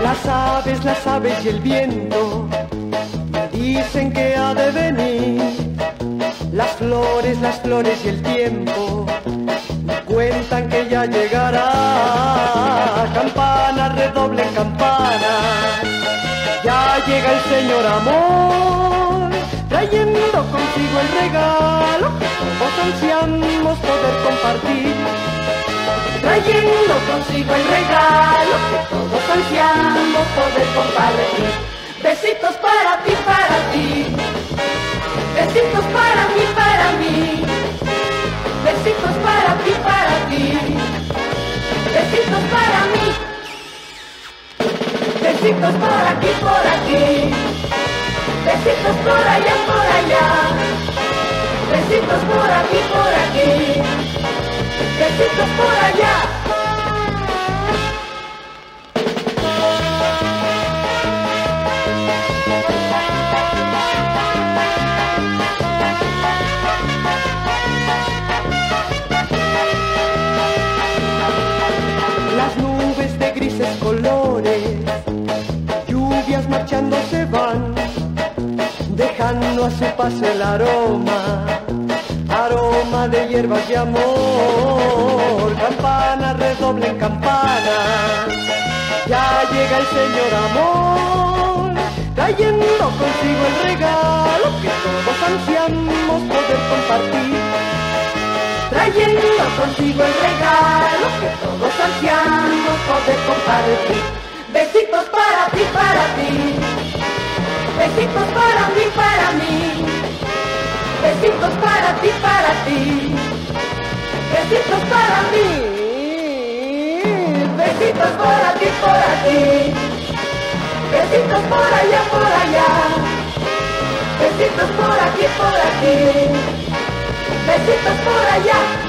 Las aves y el viento dicen que ha de venir. Las flores y el tiempo cuentan que ya llegará. Campana, redoblen campana, ya llega el Señor Amor, trayendo consigo el regalo que todos ansiamos poder compartir. Trayendo consigo el regalo que todos ansiamos poder compartir. Besitos para ti, para ti. Besitos para mí, para mí. Besitos para ti, para ti. Besitos para mí. Besitos por aquí, por aquí. Besitos por allá, por allá. Besitos por aquí, por aquí. Besitos por allá. Las nubes de grises colores, lluvias marchando se van, dejando a su paso el aroma de hierbas de amor. Campana, redoblen campana, ya llega el Señor Amor, trayendo consigo el regalo que todos ansiamos poder compartir. Trayendo consigo el regalo que todos ansiamos poder compartir. Besitos para ti, para ti. Besitos para mí, para mí. Besitos para ti, para ti. Besitos para mí. Besitos por aquí, por aquí. Besitos por allá, por allá. Besitos por aquí, por aquí. Besitos por allá.